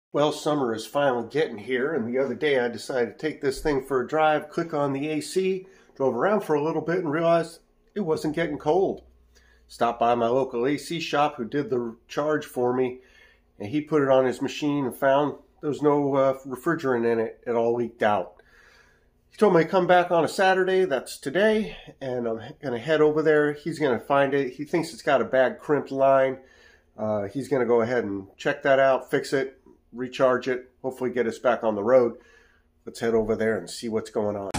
Well, summer is finally getting here, and the other day I decided to take this thing for a drive, click on the AC, drove around for a little bit and realized it wasn't getting cold. Stopped by my local AC shop who did the charge for me, and he put it on his machine and found there was no refrigerant in it. It all leaked out. He told me to come back on a Saturday, that's today, and I'm going to head over there. He's going to find it. He thinks it's got a bad crimped line. He's going to go ahead and check that out, fix it, recharge it, hopefully get us back on the road. Let's head over there and see what's going on.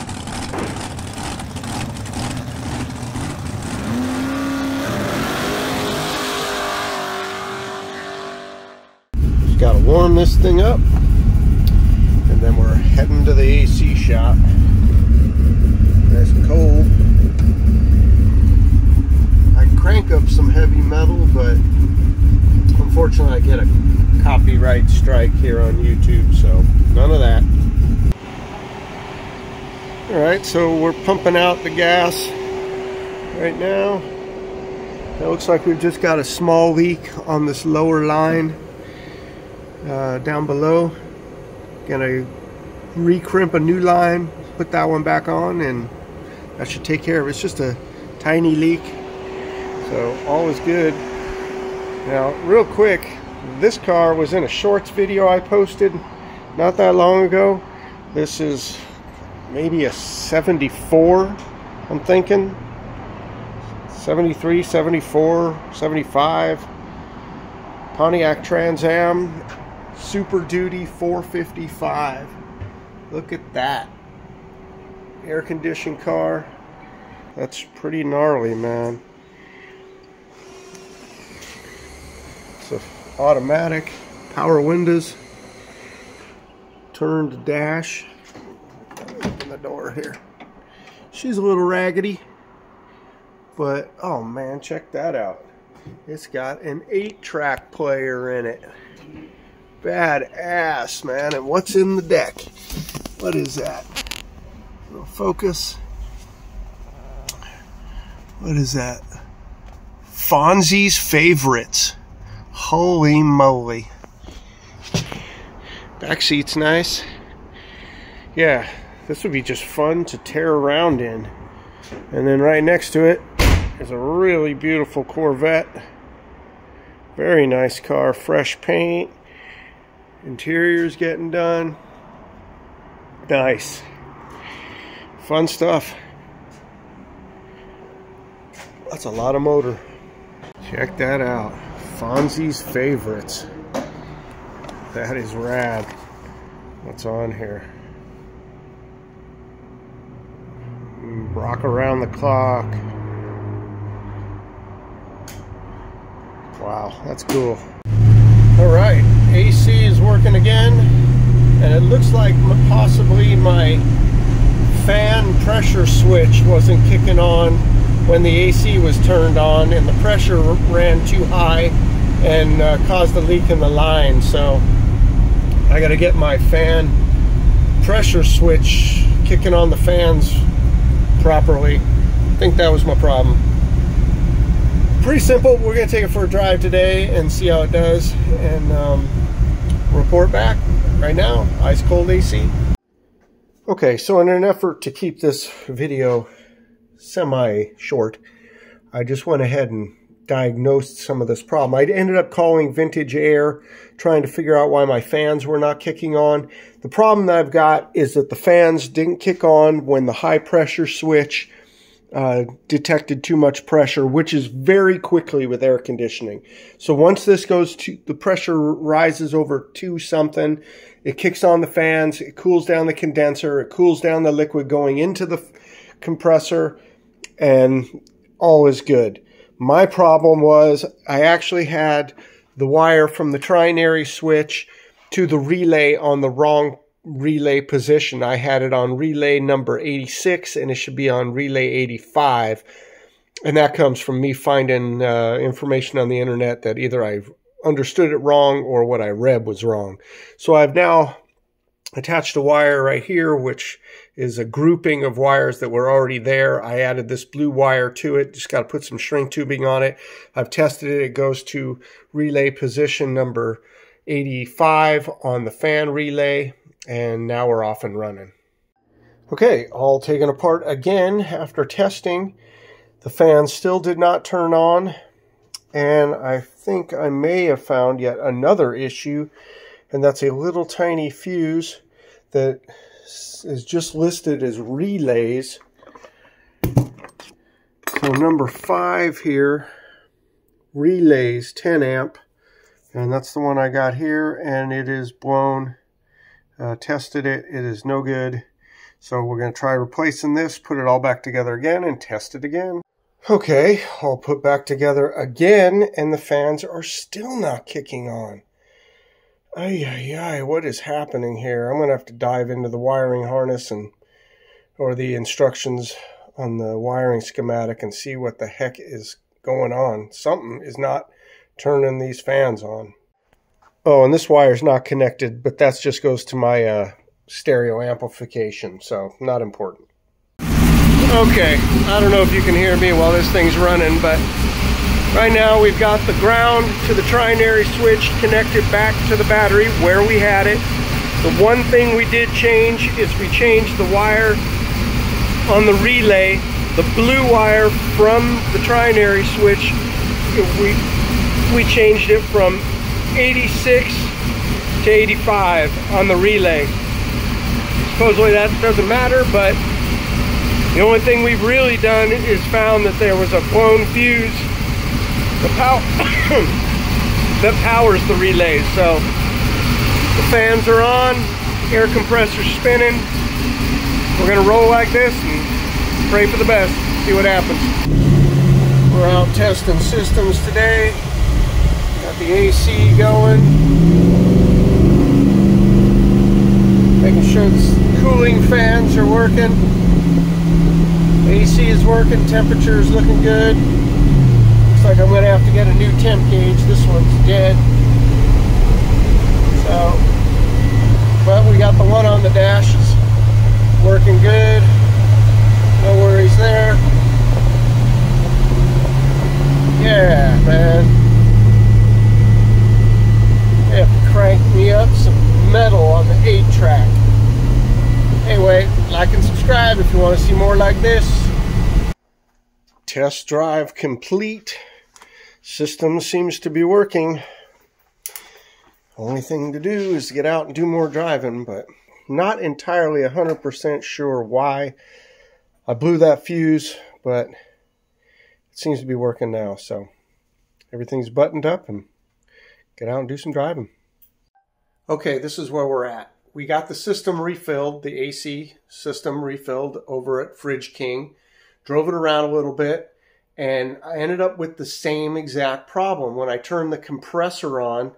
Just got to warm this thing up, and then we're heading to the AC shop. Nice and cold. I can crank up some heavy metal, but unfortunately I get a copyright strike here on YouTube, so none of that. Alright, so we're pumping out the gas right now. It looks like we've just got a small leak on this lower line down below. Gonna recrimp a new line, put that one back on, and that should take care of it. It's just a tiny leak, so all is good. Now, real quick, this car was in a shorts video I posted not that long ago. This is maybe a 74, I'm thinking. 73, 74, 75. Pontiac Trans Am Super Duty 455. Look at that. Air conditioned car. That's pretty gnarly, man. It's automatic, power windows, turn to dash. Open the door here. She's a little raggedy, but oh man, check that out. It's got an 8-track player in it. Badass, man. And what's in the deck? What is that? Little focus. What is that? Fonzie's Favorites. Holy moly. Back seat's nice. Yeah, this would be just fun to tear around in. And then right next to it is a really beautiful Corvette. Very nice car, fresh paint. Interior's getting done. Nice. Fun stuff. That's a lot of motor. Check that out. Fonzie's Favorites. That is rad. What's on here? Rock Around the Clock. Wow, that's cool. Alright, AC is working again, and it looks like possibly my fan pressure switch wasn't kicking on when the AC was turned on, and the pressure ran too high and caused a leak in the line. So I got to get my fan pressure switch kicking on the fans properly. I think that was my problem. Pretty simple. We're going to take it for a drive today and see how it does, and report back. Right now, ice cold AC. Okay, so in an effort to keep this video semi-short, I just went ahead and diagnosed some of this problem. I ended up calling Vintage Air, trying to figure out why my fans were not kicking on. The problem that I've got is that the fans didn't kick on when the high pressure switch detected too much pressure, which is very quickly with air conditioning. So once this goes to, the pressure rises over 2 something, it kicks on the fans, it cools down the condenser, it cools down the liquid going into the compressor, and all is good. My problem was I actually had the wire from the trinary switch to the relay on the wrong relay position. I had it on relay number 86, and it should be on relay 85. And that comes from me finding information on the internet that either I understood it wrong or what I read was wrong. So I've now attached a wire right here, which is a grouping of wires that were already there. I added this blue wire to it. Just got to put some shrink tubing on it. I've tested it. It goes to relay position number 85 on the fan relay, and now we're off and running. Okay, all taken apart again after testing. The fan still did not turn on, and I think I may have found yet another issue, and that's a little tiny fuse that is just listed as relays. So number 5 here, relays 10 amp, and that's the one I got here, and it is blown. Tested it, it is no good. So we're going to try replacing this, put it all back together again, and test it again. Okay, all put back together again, and the fans are still not kicking on. Ay, ay, ay, what is happening here? I'm going to have to dive into the wiring harness or the instructions on the wiring schematic and see what the heck is going on. Something is not turning these fans on. Oh, and this wire is not connected, but that just goes to my stereo amplification, so not important. Okay, I don't know if you can hear me while this thing's running, but right now we've got the ground to the trinary switch connected back to the battery where we had it. The one thing we did change is we changed the wire on the relay, the blue wire from the trinary switch. We changed it from 86 to 85 on the relay. Supposedly that doesn't matter, but the only thing we've really done is found that there was a blown fuse that powers the relays. So the fans are on, air compressor's spinning. We're gonna roll like this and pray for the best, see what happens. We're out testing systems today. Got the AC going. Making sure the cooling fans are working. AC is working, temperature is looking good. Looks like I'm going to have to get a new temp gauge. This one's dead. So, but we got the one on the dash. It's working good. No worries there. Yeah, man. They have to crank me up some metal on the 8-track. Anyway, like and subscribe if you want to see more like this. Test drive complete. System seems to be working. Only thing to do is to get out and do more driving, but not entirely 100% sure why I blew that fuse, but it seems to be working now. So everything's buttoned up and get out and do some driving. Okay, this is where we're at. We got the system refilled, the AC system refilled over at Fridge King. Drove it around a little bit, and I ended up with the same exact problem. When I turned the compressor on,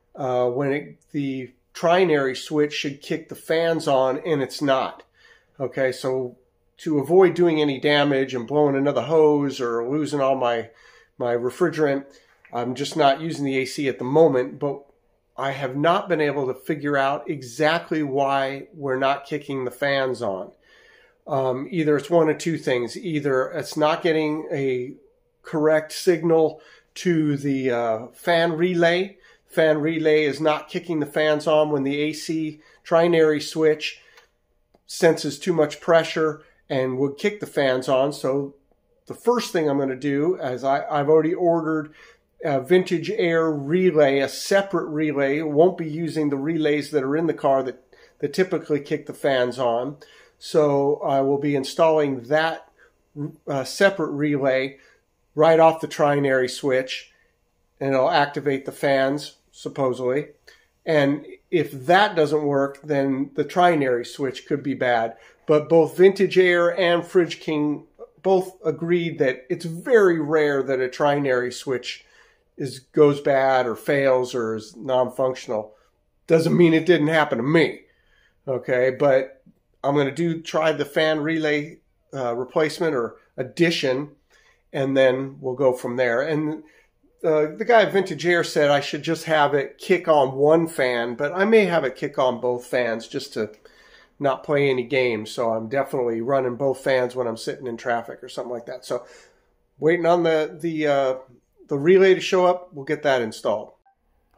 the trinary switch should kick the fans on, and it's not. Okay, so to avoid doing any damage and blowing another hose or losing all my refrigerant, I'm just not using the AC at the moment, but I have not been able to figure out exactly why we're not kicking the fans on. Either it's one of two things. Either it's not getting a correct signal to the fan relay. Fan relay is not kicking the fans on when the AC trinary switch senses too much pressure and would kick the fans on. So the first thing I'm going to do is I've already ordered a Vintage Air relay, a separate relay. Won't be using the relays that are in the car that typically kick the fans on. So I will be installing that separate relay right off the trinary switch, and it'll activate the fans, supposedly. And if that doesn't work, then the trinary switch could be bad. But both Vintage Air and Fridge King both agreed that it's very rare that a trinary switch goes bad or fails or is non-functional. Doesn't mean it didn't happen to me. Okay, but I'm going to try the fan relay replacement or addition, and then we'll go from there. And the guy at Vintage Air said I should just have it kick on one fan, but I may have it kick on both fans just to not play any games. So I'm definitely running both fans when I'm sitting in traffic or something like that. So waiting on the relay to show up, we'll get that installed.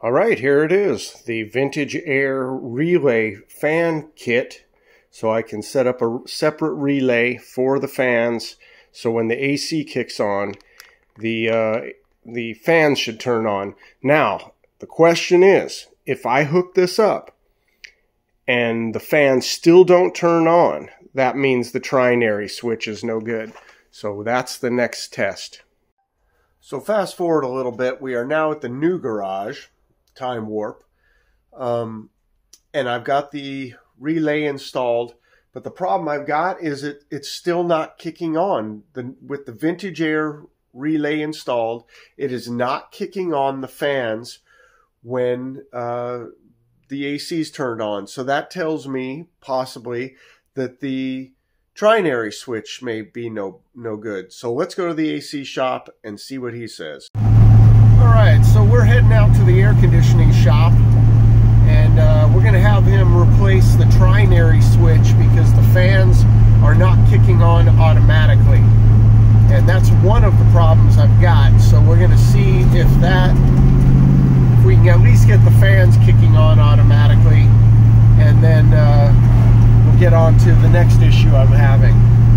All right, here it is, the Vintage Air relay fan kit. So I can set up a separate relay for the fans. So when the AC kicks on, the fans should turn on. Now, the question is, if I hook this up and the fans still don't turn on, that means the trinary switch is no good. So that's the next test. So fast forward a little bit, we are now at the new garage. Time warp, and I've got the relay installed, but the problem I've got is it's still not kicking on. With the Vintage Air relay installed, it is not kicking on the fans when the AC's turned on. So that tells me possibly that the trinary switch may be no good. So let's go to the AC shop and see what he says. Alright, so we're heading out to the air conditioning shop, and we're going to have him replace the trinary switch because the fans are not kicking on automatically. And that's one of the problems I've got. So we're going to see if we can at least get the fans kicking on automatically, and then we'll get on to the next issue I'm having.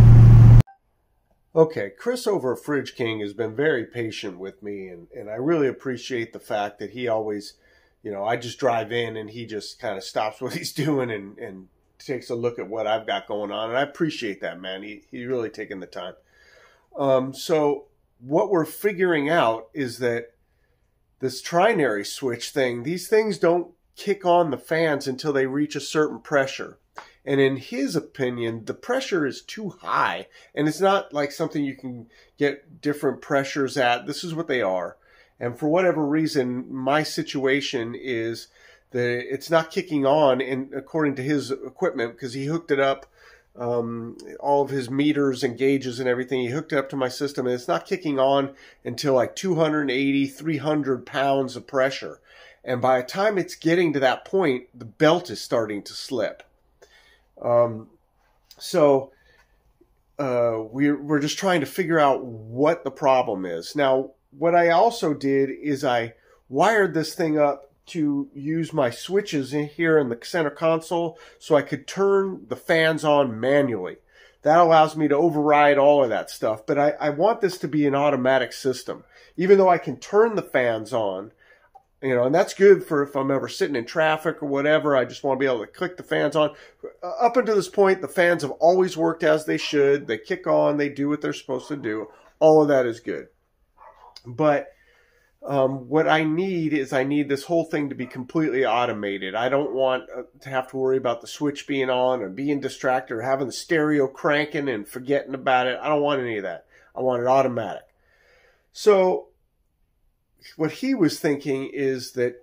Okay, Chris over at Fridge King has been very patient with me, and I really appreciate the fact that he always, you know, I just drive in and he just kind of stops what he's doing and takes a look at what I've got going on, and I appreciate that, man. He's really taking the time. So what we're figuring out is that this trinary switch thing, these things don't kick on the fans until they reach a certain pressure. And in his opinion, the pressure is too high. And it's not like something you can get different pressures at. This is what they are. And for whatever reason, my situation is that it's not kicking on, and according to his equipment, because he hooked it up, all of his meters and gauges and everything, he hooked it up to my system, and it's not kicking on until like 280, 300 pounds of pressure. And by the time it's getting to that point, the belt is starting to slip. So we're just trying to figure out what the problem is. Now, what I also did is I wired this thing up to use my switches in here in the center console so I could turn the fans on manually. That allows me to override all of that stuff. But I want this to be an automatic system. Even though I can turn the fans on, you know, and that's good for if I'm ever sitting in traffic or whatever. I just want to be able to click the fans on. Up until this point, the fans have always worked as they should. They kick on. They do what they're supposed to do. All of that is good. But what I need is I need this whole thing to be completely automated. I don't want to have to worry about the switch being on or being distracted or having the stereo cranking and forgetting about it. I don't want any of that. I want it automatic. So what he was thinking is that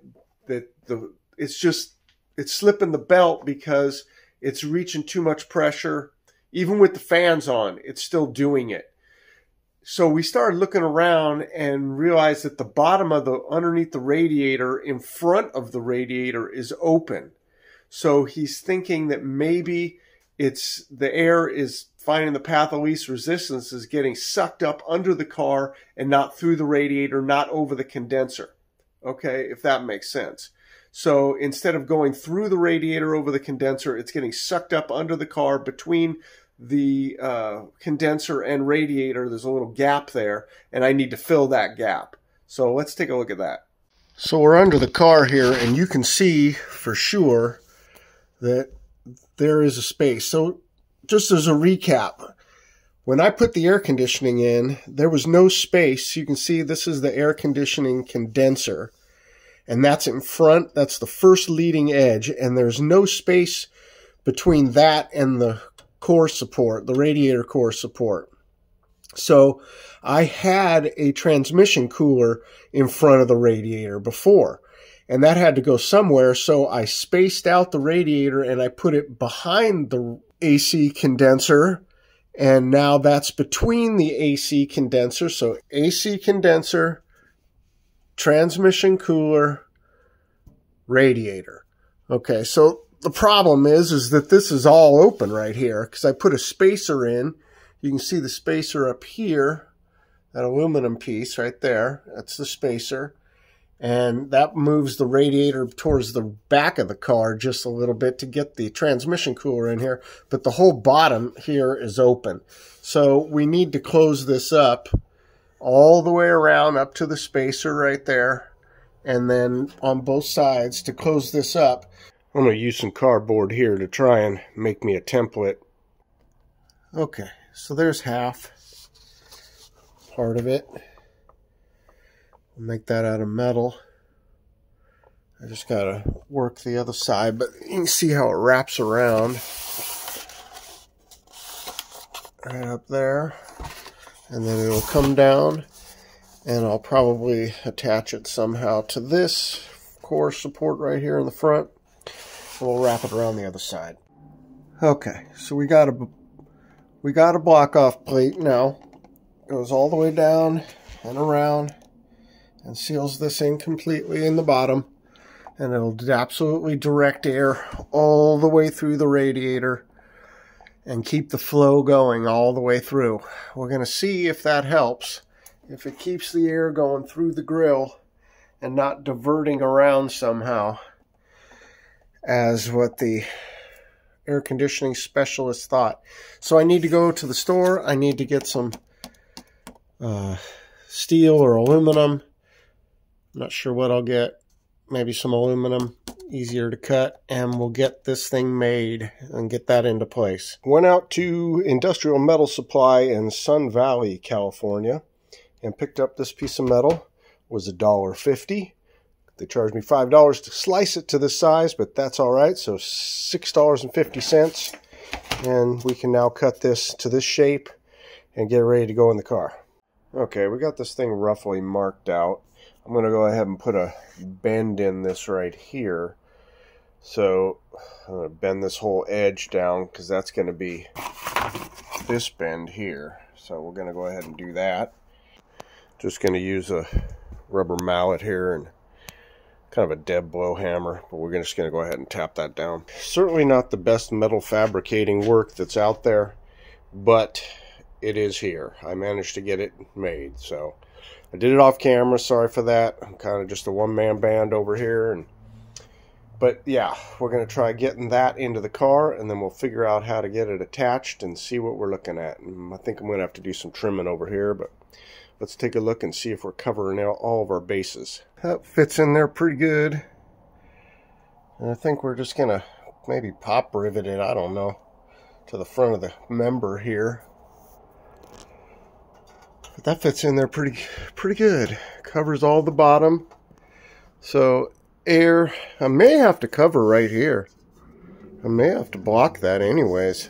it's slipping the belt because it's reaching too much pressure. Even with the fans on, it's still doing it. So we started looking around and realized that the bottom of underneath the radiator in front of the radiator is open. So he's thinking that maybe it's the air is finding the path of least resistance, is getting sucked up under the car and not through the radiator, not over the condenser. Okay, if that makes sense. So instead of going through the radiator over the condenser, it's getting sucked up under the car between the condenser and radiator. There's a little gap there, and I need to fill that gap. So let's take a look at that. So we're under the car here, and you can see for sure that there is a space. So just as a recap, when I put the air conditioning in, there was no space. You can see this is the air conditioning condenser, and that's in front. That's the first leading edge, and there's no space between that and the core support, the radiator core support. So I had a transmission cooler in front of the radiator before, and that had to go somewhere. So I spaced out the radiator and I put it behind the AC condenser, and now that's between the AC condenser. So AC condenser, transmission cooler, radiator. Okay, so the problem is that this is all open right here because I put a spacer in. You can see the spacer up here, that aluminum piece right there. That's the spacer. and that moves the radiator towards the back of the car just a little bit to get the transmission cooler in here, but the whole bottom here is open. So we need to close this up all the way around up to the spacer right there, and then on both sides to close this up. I'm going to use some cardboard here to try and make me a template. Okay, so there's half part of it. I'll make that out of metal. I just got to work the other side, but you can see how it wraps around right up there. And then it'll come down, and I'll probably attach it somehow to this core support right here in the front. We'll wrap it around the other side. Okay, so we got a block off plate now. Goes all the way down and around and seals this in completely in the bottom, and it'll absolutely direct air all the way through the radiator and keep the flow going all the way through. We're going to see if that helps, if it keeps the air going through the grill and not diverting around somehow, as what the air conditioning specialist thought. So I need to go to the store. I need to get some steel or aluminum. I'm not sure what I'll get. Maybe some aluminum, easier to cut, and we'll get this thing made and get that into place. Went out to Industrial Metal Supply in Sun Valley, California, and picked up this piece of metal. It was $1.50. They charged me $5 to slice it to this size, but that's all right. So $6.50, and we can now cut this to this shape and get ready to go in the car. Okay, we got this thing roughly marked out. I'm going to go ahead and put a bend in this right here. So I'm going to bend this whole edge down because that's going to be this bend here. So we're going to go ahead and do that. Just going to use a rubber mallet here and kind of a dead blow hammer, but we're just going to go ahead and tap that down. Certainly not the best metal fabricating work that's out there, but it is here. I managed to get it made, so I did it off camera. Sorry for that. I'm kind of just a one-man band over here, but yeah, we're going to try getting that into the car, and then we'll figure out how to get it attached and see what we're looking at. And I think I'm going to have to do some trimming over here, but let's take a look and see if we're covering all of our bases. That fits in there pretty good. And I think we're just going to maybe pop rivet it, I don't know, to the front of the member here. But that fits in there pretty good. Covers all the bottom. So air, I may have to cover right here. I may have to block that anyways.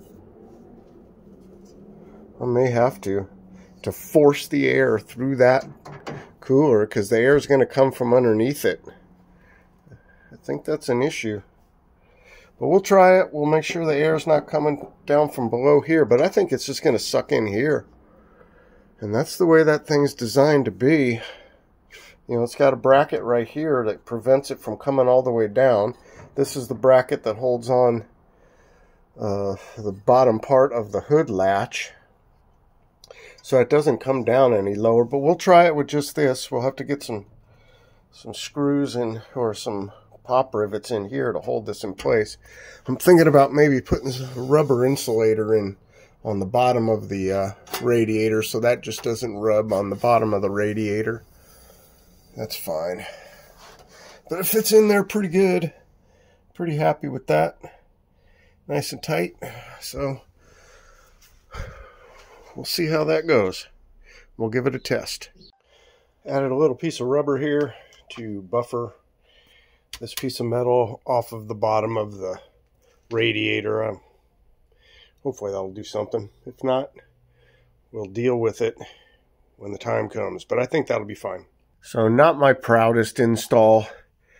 I may have to force the air through that cooler, because the air is going to come from underneath it. I think that's an issue, but we'll try it. We'll make sure the air is not coming down from below here, but I think it's just going to suck in here, and that's the way that thing's designed to be. You know, it's got a bracket right here that prevents it from coming all the way down. This is the bracket that holds on the bottom part of the hood latch, so it doesn't come down any lower. But we'll try it with just this. We'll have to get some screws in, or some pop rivets in here to hold this in place. I'm thinking about maybe putting a rubber insulator in on the bottom of the radiator, so that just doesn't rub on the bottom of the radiator. That's fine. But it fits in there pretty good. Pretty happy with that. Nice and tight. So we'll see how that goes. We'll give it a test. Added a little piece of rubber here to buffer this piece of metal off of the bottom of the radiator. Hopefully that'll do something. If not, we'll deal with it when the time comes. But I think that'll be fine. So not my proudest install.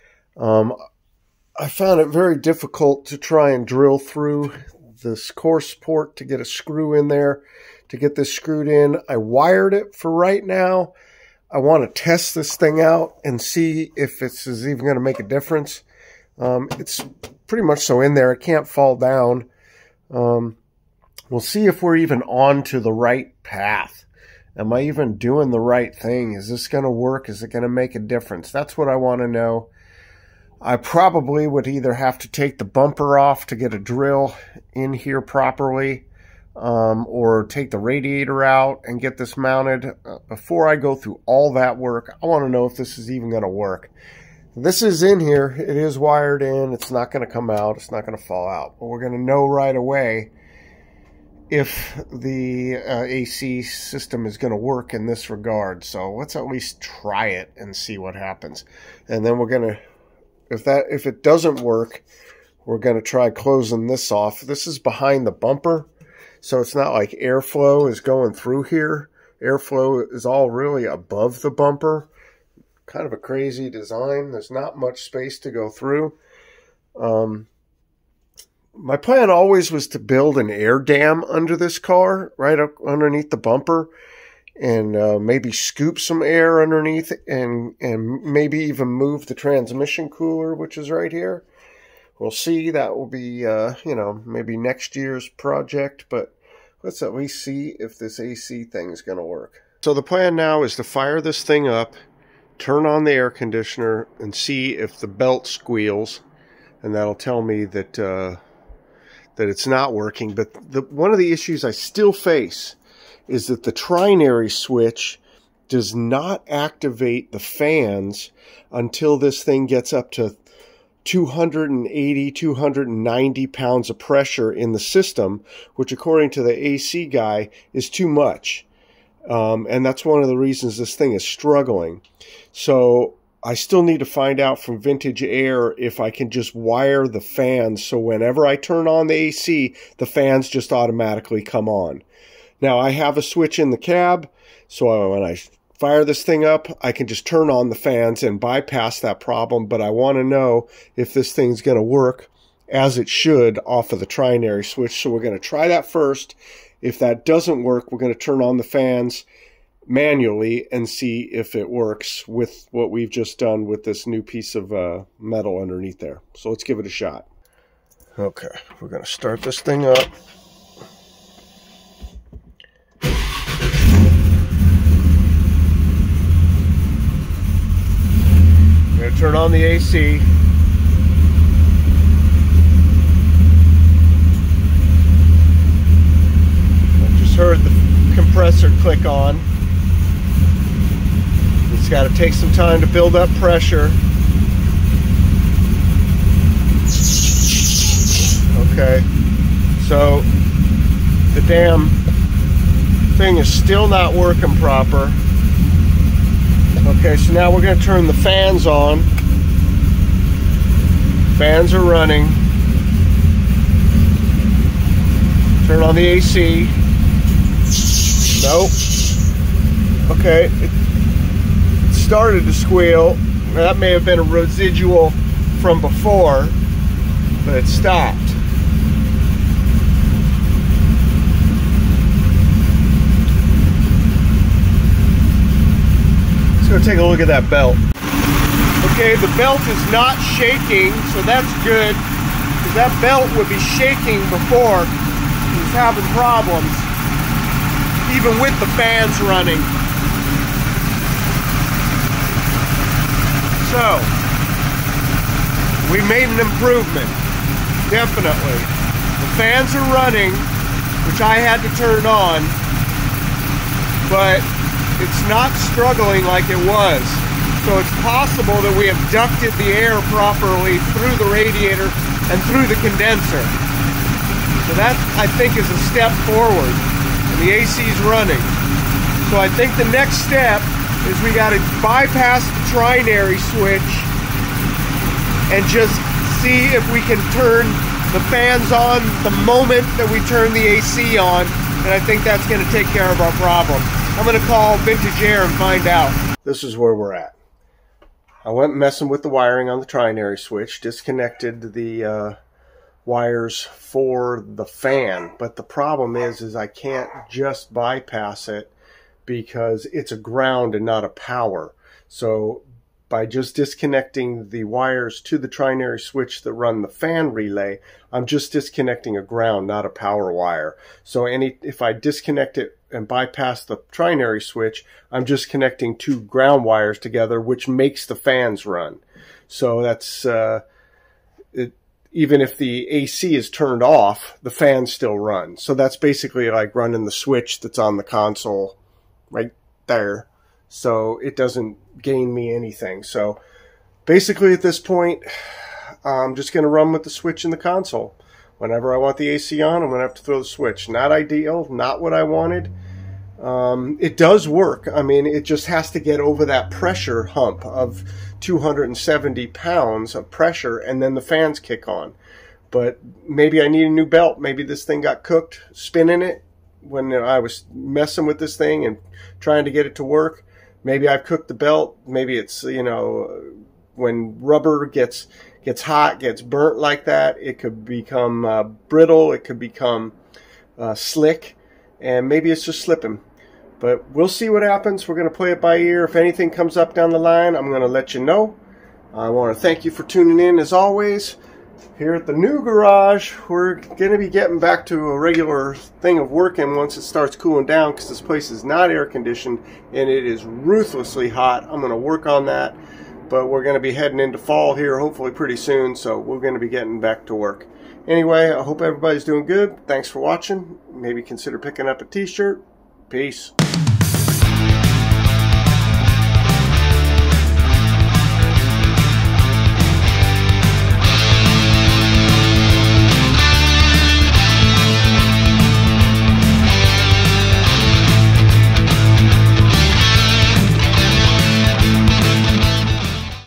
I found it very difficult to try and drill through this core support to get a screw in there, to get this screwed in. I wired it for right now. I want to test this thing out and see if this is even going to make a difference. It's pretty much so in there. It can't fall down. We'll see if we're even on to the right path. Am I even doing the right thing? Is this going to work? Is it going to make a difference? That's what I want to know. I probably would either have to take the bumper off to get a drill in here properly, or take the radiator out and get this mounted. Before I go through all that work, I want to know if this is even going to work. This is in here. It is wired in. It's not going to come out. It's not going to fall out. But we're going to know right away if the AC system is going to work in this regard. So let's at least try it and see what happens. And then we're going to, if it doesn't work, we're going to try closing this off. This is behind the bumper, so it's not like airflow is going through here. Airflow is all really above the bumper. Kind of a crazy design. There's not much space to go through. My plan always was to build an air dam under this car, right up underneath the bumper, and maybe scoop some air underneath, and maybe even move the transmission cooler, which is right here. We'll see. That will be, you know, maybe next year's project, but let's at least see if this AC thing is going to work. So the plan now is to fire this thing up, turn on the air conditioner, and see if the belt squeals, and that'll tell me that that it's not working. But one of the issues I still face is that the trinary switch does not activate the fans until this thing gets up to 280, 290 pounds of pressure in the system, which according to the AC guy is too much. And that's one of the reasons this thing is struggling. So I still need to find out from Vintage Air if I can just wire the fans so whenever I turn on the AC, the fans just automatically come on. Now, I have a switch in the cab, so when I fire this thing up, I can just turn on the fans and bypass that problem, but I want to know if this thing's going to work as it should off of the trinary switch, so we're going to try that first. If that doesn't work, we're going to turn on the fans manually and see if it works with what we've just done with this new piece of metal underneath there. So let's give it a shot. Okay, we're going to start this thing up. I'm going to turn on the AC. I just heard the compressor click on. It's got to take some time to build up pressure. Okay, so the damn thing is still not working proper. Okay, so now we're going to turn the fans on. Fans are running. Turn on the AC. Nope. Okay, it started to squeal. That may have been a residual from before, but it stopped. Let's go take a look at that belt. Okay, the belt is not shaking, so that's good, because that belt would be shaking before. It was having problems, even with the fans running. So, we made an improvement, definitely. The fans are running, which I had to turn on, but it's not struggling like it was. So it's possible that we have ducted the air properly through the radiator and through the condenser. So that, I think, is a step forward. And the AC is running. So I think the next step is we got to bypass the trinary switch and just see if we can turn the fans on the moment that we turn the AC on, and I think that's going to take care of our problem. I'm going to call Vintage Air and find out. This is where we're at. I went messing with the wiring on the trinary switch, disconnected the wires for the fan, but the problem is I can't just bypass it because it's a ground and not a power. So by just disconnecting the wires to the trinary switch that run the fan relay, I'm just disconnecting a ground, not a power wire. So if I disconnect it and bypass the trinary switch, I'm just connecting 2 ground wires together, which makes the fans run. So that's, even if the AC is turned off, the fans still run. So that's basically like running the switch that's on the console right there. So it doesn't gain me anything. So basically at this point, I'm just going to run with the switch in the console. Whenever I want the AC on, I'm going to have to throw the switch. Not ideal, not what I wanted. It does work. I mean, it just has to get over that pressure hump of 270 pounds of pressure, and then the fans kick on. But maybe I need a new belt. Maybe this thing got cooked spinning it when I was messing with this thing and trying to get it to work. Maybe I've cooked the belt. Maybe it's, you know, when rubber gets hot, gets burnt like that, it could become brittle. It could become slick, and maybe it's just slipping. But we'll see what happens. We're going to play it by ear. If anything comes up down the line, I'm going to let you know. I want to thank you for tuning in as always. Here at the new garage, we're going to be getting back to a regular thing of working once it starts cooling down, because this place is not air conditioned and it is ruthlessly hot. I'm going to work on that, but we're going to be heading into fall here hopefully pretty soon, so we're going to be getting back to work. Anyway, I hope everybody's doing good. Thanks for watching. Maybe consider picking up a t-shirt. Peace.